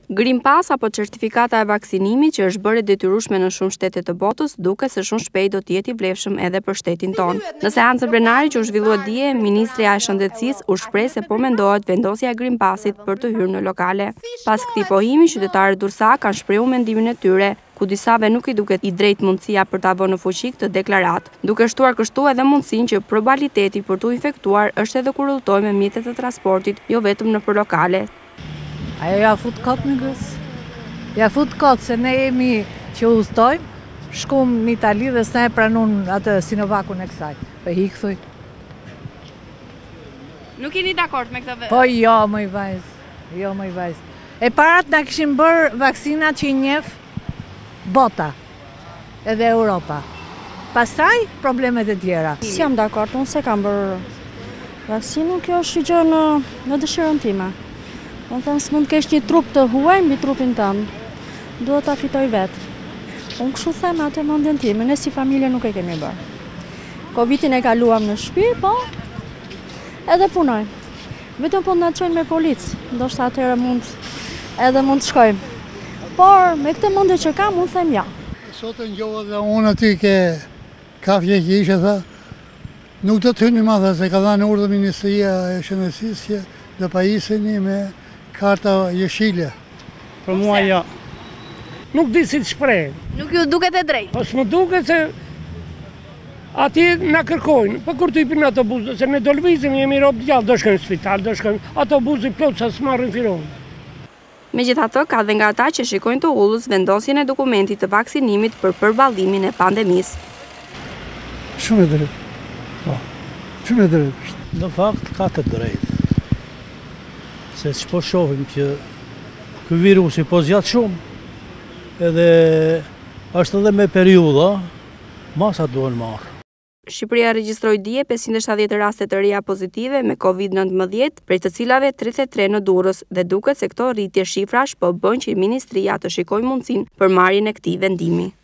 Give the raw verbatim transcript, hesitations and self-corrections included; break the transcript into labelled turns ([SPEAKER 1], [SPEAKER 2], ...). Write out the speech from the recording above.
[SPEAKER 1] Green Pass apo certifikata e vaksinimit që është bërë e detyrueshme në shumë shtete të botës, duket se shumë shpejt do të jetë i vlefshëm edhe për shtetin tonë. Në seancën plenare që u zhvillua dje, Ministrja e Shëndetësisë u shpreh se po mendohet vendosja e Green Passit për të hyrë në lokale. Pas këtij pohimi, qytetarët durrësak kanë shprehur mendimin e tyre, ku disave nuk i duket i drejtë mundësia për ta vënë në fuqi këtë deklaratë, duke shtuar kështu edhe mundësinë që probabiliteti për t'u infektuar është edhe kur udhtojmë me mjetet e transportit, jo vetëm nëpër lokale.
[SPEAKER 2] Ajo ja fut kot në gës. Ja fut kot se ne jemi që udhtojmë, shkum në Itali dhe s'na e pranun atë Sinovakun e kësaj. Po hik thuj.
[SPEAKER 1] Nuk jeni dakord me këtë vë?
[SPEAKER 2] Po jo, më i vajz. Jo, më i vajz. E parat na kishin bërë vaksinat që i njeh bota, edhe Europa. Pastaj problemet e tjera.
[SPEAKER 3] Si jam dakord, unë se kam bërë vaksinën, kjo është gjë në, në dëshirën time. Unë thëmë së mund kesh një trup të huaj mbi trupin tëmë, duhet ta fitoj vetë. Unë kështu them atë mendjen time, ne si familje nuk e kemi bërë. Covidin e kaluam në shtëpi, po edhe punojmë. Vetëm po na çojnë me policë, ndoshta atëherë mund edhe mund të shkojmë. Por me këtë mendje që kam, unë them ja.
[SPEAKER 4] Sot e ngjova dhe unë aty ke kafje që ishe, tha, nuk do të hyni ma, tha, se ka dhënë urdhër Ministria e Shëndetësisë që do pajiseni me karta jeshile.
[SPEAKER 5] Për mua ja. Nuk di si të shpreh.
[SPEAKER 1] Nuk ju duket e drejtë?
[SPEAKER 5] Po s'më duket se ati na kërkojnë, po kur të hipin autobus, se ne do lëvizim, jemi rob gjallë, do shkojmë në spital, do shkojmë autobusi plot sa s'marrin firon.
[SPEAKER 1] Megjithatë, ka dhe nga ata që shikojnë të ullës vendosjen e dokumentit të vaksinimit për përballimin e pandemisë.
[SPEAKER 4] Shumë e drejtë. Po. Shumë e drejtë.
[SPEAKER 6] Në fakt ka të drejtë. Se që po shohim që ky virusi po zgjat shumë, edhe është edhe me periudha, masat duhen marrë.
[SPEAKER 1] Shqipëria regjistroi dje pesëqind e shtatëdhjetë raste të reja pozitive me Covid nëntëmbëdhjetë, prej të cilave tridhjetë e tre në Durrës, dhe duket se këto rritje shifrash po bëjnë që Ministria të shikojë mundësinë për marrjen e këtij vendimi.